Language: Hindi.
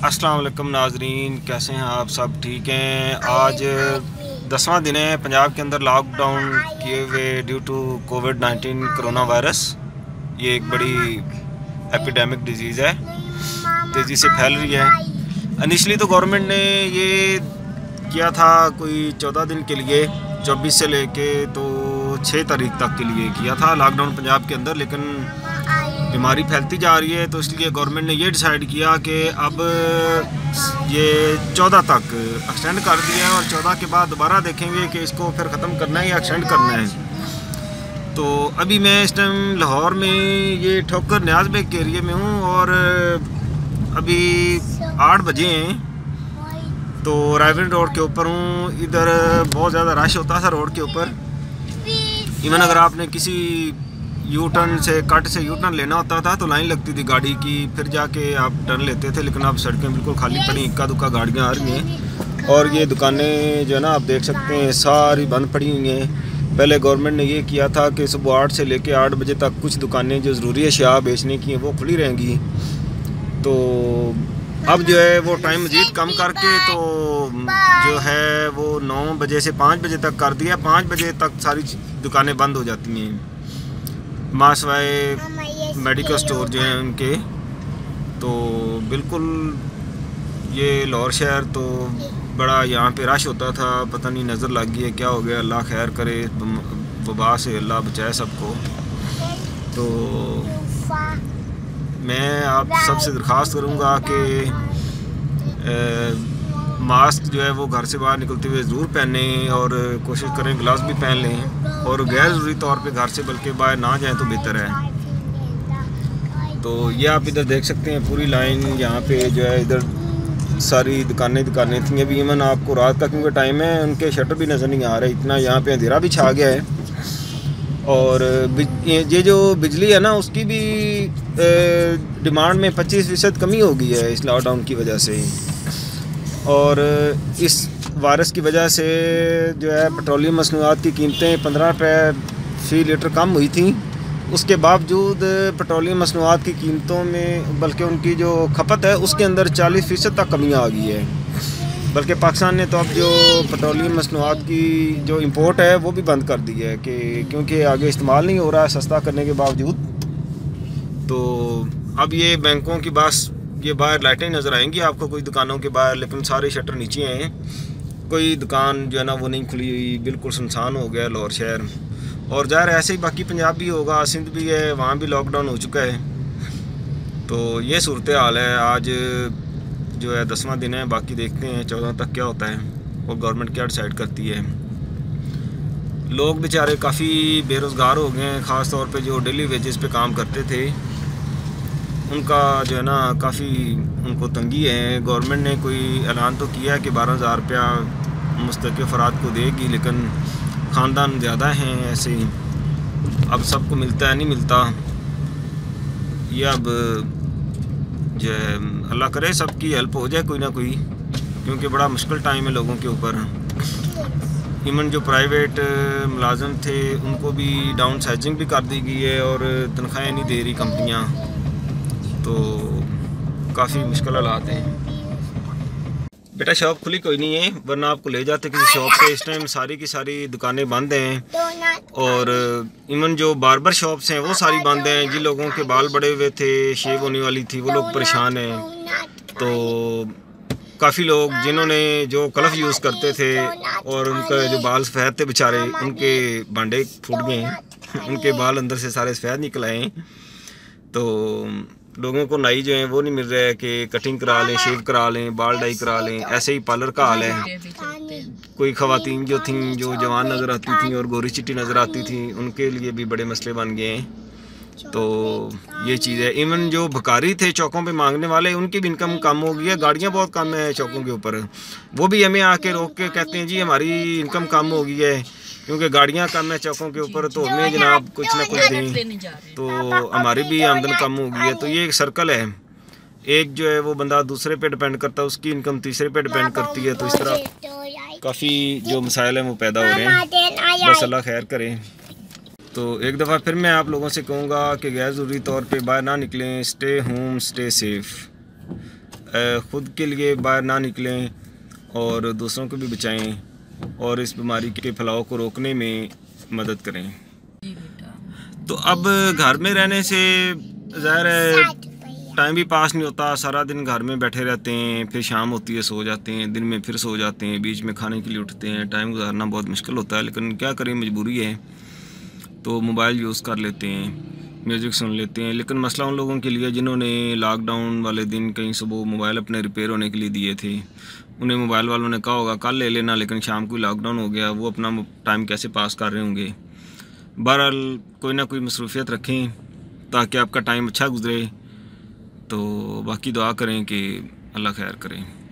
अस्सलाम वालेकुम नाजरीन, कैसे हैं आप? सब ठीक हैं। आज 10वां दिन है पंजाब के अंदर लॉकडाउन किए हुए ड्यू टू कोविड-19 कोरोना वायरस। ये एक बड़ी एपिडेमिक डिजीज़ है, तेज़ी से फैल रही है। इनिशली तो गवर्नमेंट ने ये किया था कोई 14 दिन के लिए, 24 से लेके तो 6 तारीख तक के लिए किया था लॉकडाउन पंजाब के अंदर, लेकिन बीमारी फैलती जा रही है तो इसलिए गवर्नमेंट ने ये डिसाइड किया कि अब ये 14 तक एक्सटेंड कर दिया है और 14 के बाद दोबारा देखेंगे कि इसको फिर ख़त्म करना है या एक्सटेंड करना है। तो अभी मैं इस टाइम लाहौर में ये ठोकर न्याज बेग के एरिए में हूँ और अभी 8 बजे हैं, तो रायविन रोड के ऊपर हूँ। इधर बहुत ज़्यादा रश होता था रोड के ऊपर। इवन अगर आपने किसी यू टर्न से कट से यू टर्न लेना होता था तो लाइन लगती थी गाड़ी की, फिर जाके आप टर्न लेते थे। लेकिन अब सड़कें बिल्कुल खाली पड़ी, इक्का दुक्का गाड़ियाँ आ रही हैं और ये दुकानें जो है ना आप देख सकते हैं सारी बंद पड़ी हुई हैं। पहले गवर्नमेंट ने ये किया था कि सुबह 8 से लेके 8 बजे तक कुछ दुकानें जो ज़रूरी अशिया बेचने की हैं वो खुली रहेंगी। तो अब जो है वो टाइम मज़ीद कम करके तो जो है वो 9 बजे से 5 बजे तक कर दिया। 5 बजे तक सारी दुकानें बंद हो जाती हैं, मासवाए मेडिकल स्टोर जो हैं उनके। तो बिल्कुल ये लाहौर शहर तो बड़ा यहाँ पे रश होता था, पता नहीं नज़र लग गई है क्या हो गया। अल्लाह खैर करे, वबा से अल्लाह बचाए सबको। तो मैं आप सबसे दरख्वास्त करूँगा कि मास्क जो है वो घर से बाहर निकलते हुए ज़रूर पहने और कोशिश करें ग्लव्स भी पहन लें और गैर ज़रूरी तौर पे घर से बल्कि बाहर ना जाएं तो बेहतर है। तो ये आप इधर देख सकते हैं पूरी लाइन यहाँ पे जो है, इधर सारी दुकानें थी। अभी इवन आपको रात का क्योंकि टाइम है उनके शटर भी नज़र नहीं आ रहे, इतना यहाँ पे अंधेरा भी छा गया है। और ये जो बिजली है ना उसकी भी डिमांड में 25% कमी हो गई है इस लॉकडाउन की वजह से। और इस वायरस की वजह से जो है पेट्रोलियम मसनूआत की कीमतें 15 रुपये फ़ी लीटर कम हुई थी। उसके बावजूद पेट्रोलियम मसनूआत की कीमतों में बल्कि उनकी जो खपत है उसके अंदर 40% तक कमी आ गई है। बल्कि पाकिस्तान ने तो अब जो पेट्रोलियम मसनूआत की जो इंपोर्ट है वो भी बंद कर दी है कि क्योंकि आगे इस्तेमाल नहीं हो रहा है सस्ता करने के बावजूद। तो अब ये बैंकों की बस ये बाहर लाइटें नज़र आएंगी आपको कोई दुकानों के बाहर, लेकिन सारे शटर नीचे हैं, कोई दुकान जो है ना वो नहीं खुली हुई, बिल्कुल सुनसान हो गया लाहौर शहर। और ज़ाहिर ऐसे ही बाकी पंजाब भी होगा, सिंध भी है, वहाँ भी लॉकडाउन हो चुका है। तो ये सूरत हाल है। आज जो है 10वां दिन है, बाकी देखते हैं 14 तक क्या होता है और गवर्नमेंट क्या डिसाइड करती है। लोग बेचारे काफ़ी बेरोज़गार हो गए हैं, ख़ास तौर पे जो डेली वेजेस पे काम करते थे उनका जो है ना काफ़ी उनको तंगी है। गवर्नमेंट ने कोई ऐलान तो किया है कि 12,000 रुपया मुस्तक़िल अफराद को देगी, लेकिन ख़ानदान ज़्यादा हैं ऐसे ही, अब सबको मिलता है नहीं मिलता। ये अब जो है अल्लाह करे सबकी हेल्प हो जाए कोई ना कोई, क्योंकि बड़ा मुश्किल टाइम है लोगों के ऊपर। इवन जो प्राइवेट मुलाजिम थे उनको भी डाउन साइजिंग भी कर दी गई है और तनख्वाहें नहीं दे रही कंपनियाँ, तो काफ़ी मुश्किल हालात हैं। बेटा शॉप खुली कोई नहीं है, वरना आपको ले जाते किसी शॉप पे। इस टाइम सारी की सारी दुकानें बंद हैं और इवन जो बार्बर शॉप्स हैं वो सारी बंद हैं। जिन लोगों के बाल बड़े हुए थे, शेव होने वाली थी, वो लोग परेशान हैं। तो काफ़ी लोग जिन्होंने जो कलफ यूज़ करते थे और उनका जो बाल सफ़ेद थे बेचारे, उनके बांडे फूट गए हैं उनके बाल अंदर से सारे सफ़ेद निकल आए। तो लोगों को नाई जो है वो नहीं मिल रहा है कि कटिंग करा लें, शेव करा लें, बाल डाई करा लें। ऐसे ही पार्लर का हाल है। कोई ख़वातीन जो थीं जो जवान नज़र आती थीं और गोरी चिट्टी नज़र आती थीं, उनके लिए भी बड़े मसले बन गए हैं। तो ये चीज़ है। इवन जो भिखारी थे चौकों पे मांगने वाले, उनकी भी इनकम कम हो गई है। गाड़ियाँ बहुत कम है चौकों के ऊपर, वो भी हमें आके रोक के कहते हैं जी हमारी इनकम कम हो गई है क्योंकि गाड़ियाँ कम है चौकों के ऊपर, तो हमें जनाब कुछ ना कुछ दें, तो हमारी भी आमदन कम हो गई है। तो ये एक सर्कल है, एक जो है वो बंदा दूसरे पे डिपेंड करता है, उसकी इनकम तीसरे पे डिपेंड करती है। तो इस तरह काफ़ी जो मसाइल हैं वो पैदा हो रहे हैं। बस अल्लाह खैर करें। तो एक दफ़ा फिर मैं आप लोगों से कहूँगा कि गैर ज़रूरी तौर पे बाहर ना निकलें, स्टे होम, स्टे सेफ़। ख़ुद के लिए बाहर ना निकलें और दूसरों को भी बचाएं और इस बीमारी के फैलाव को रोकने में मदद करें। तो अब घर में रहने से ज़ाहिर है टाइम भी पास नहीं होता, सारा दिन घर में बैठे रहते हैं, फिर शाम होती है सो जाते हैं, दिन में फिर सो जाते हैं, बीच में खाने के लिए उठते हैं, टाइम गुजारना बहुत मुश्किल होता है। लेकिन क्या करें, मजबूरी है, तो मोबाइल यूज़ कर लेते हैं, म्यूज़िक सुन लेते हैं। लेकिन मसला उन लोगों के लिए जिन्होंने लॉकडाउन वाले दिन कहीं सुबह मोबाइल अपने रिपेयर होने के लिए दिए थे, उन्हें मोबाइल वालों ने कहा होगा कल ले लेना, लेकिन शाम को लॉकडाउन हो गया, वो अपना टाइम कैसे पास कर रहे होंगे। बहरहाल कोई ना कोई मसरूफियत रखें ताकि आपका टाइम अच्छा गुजरे। तो बाकी दुआ करें कि अल्लाह खैर करें।